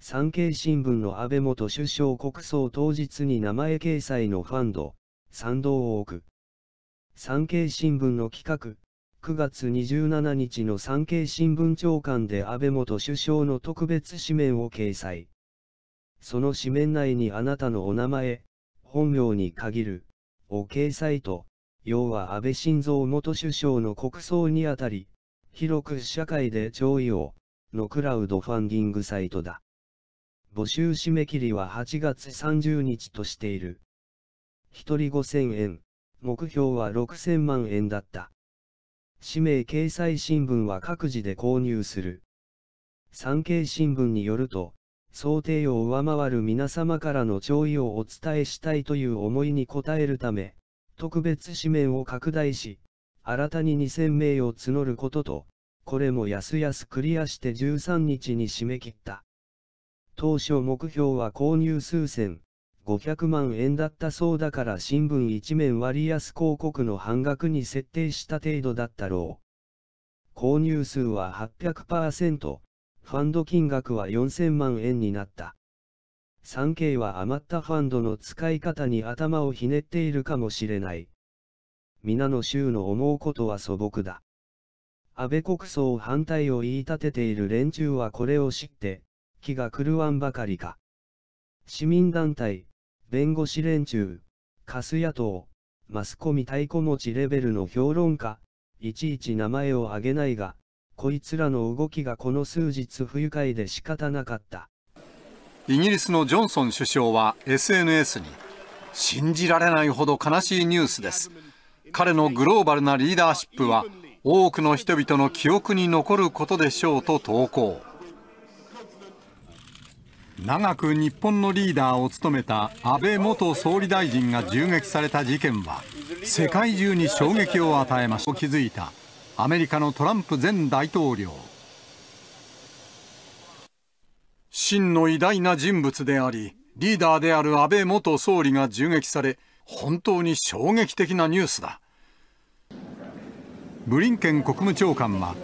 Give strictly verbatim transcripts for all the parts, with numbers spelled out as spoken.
産経新聞の安倍元首相国葬当日に名前掲載のファンド、賛同を置く。産経新聞の企画、くがつにじゅうしちにちの産経新聞朝刊で安倍元首相の特別紙面を掲載。その紙面内にあなたのお名前、本名に限る、を掲載と、要は安倍晋三元首相の国葬にあたり、広く社会で弔意を、のクラウドファンディングサイトだ。募集締め切りははちがつさんじゅうにちとしている。ひとりごせんえん、目標はろくせんまんえんだった。氏名掲載新聞は各自で購入する。産経新聞によると、想定を上回る皆様からの弔意をお伝えしたいという思いに応えるため、特別紙面を拡大し、新たににせんめいを募ることと、これもやすやすクリアしてじゅうさんにちに締め切った。当初目標は購入数千、ごひゃくまんえんだったそうだから新聞一面割安広告の半額に設定した程度だったろう。購入数は はっぴゃくパーセント、ファンド金額はよんせんまんえんになった。産経は余ったファンドの使い方に頭をひねっているかもしれない。皆の衆の思うことは素朴だ。安倍国葬反対を言い立てている連中はこれを知って、気が狂わんばかりか。市民団体、弁護士連中、カス野党、マスコミ太鼓持ちレベルの評論家、いちいち名前を挙げないが、こいつらの動きがこの数日不愉快で仕方なかった。 イギリスのジョンソン首相は エスエヌエス に、信じられないほど悲しいニュースです。彼のグローバルなリーダーシップは、多くの人々の記憶に残ることでしょうと投稿。長く日本のリーダーを務めた安倍元総理大臣が銃撃された事件は、世界中に衝撃を与えました。築いたアメリカのトランプ前大統領。真の偉大な人物であり、リーダーである安倍元総理が銃撃され、本当に衝撃的なニュースだ。ブリンケン国務長官は、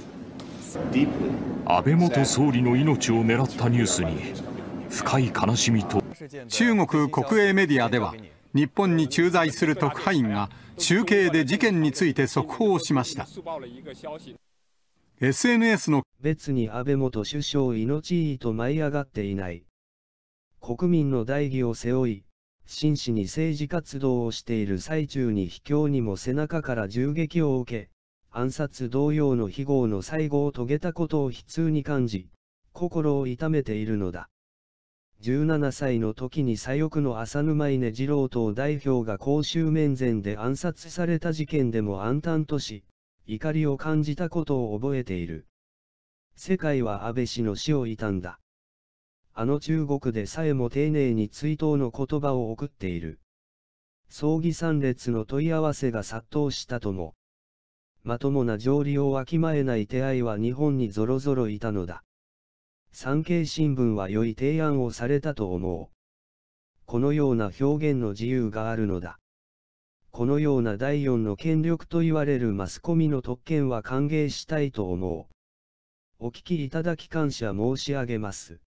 安倍元総理の命を狙ったニュースに深い悲しみと。 中国国営メディアでは、日本に駐在する特派員が中継で事件について速報しました。エスエヌエス の別に安倍元首相命いいと舞い上がっていない。国民の代義を背負い、真摯に政治活動をしている最中に卑怯にも背中から銃撃を受け、暗殺同様の非業の最後を遂げたことを悲痛に感じ、心を痛めているのだ。じゅうななさいの時に左翼の浅沼稲次郎党代表が公衆面前で暗殺された事件でも暗淡とし、怒りを感じたことを覚えている。世界は安倍氏の死を悼んだ。あの中国でさえも丁寧に追悼の言葉を送っている。葬儀参列の問い合わせが殺到したとも。まともな条理をわきまえない手合いは日本にぞろぞろいたのだ。産経新聞は良い提案をされたと思う。このような表現の自由があるのだ。このようなだいよんの権力と言われるマスコミの特権は歓迎したいと思う。お聞きいただき感謝申し上げます。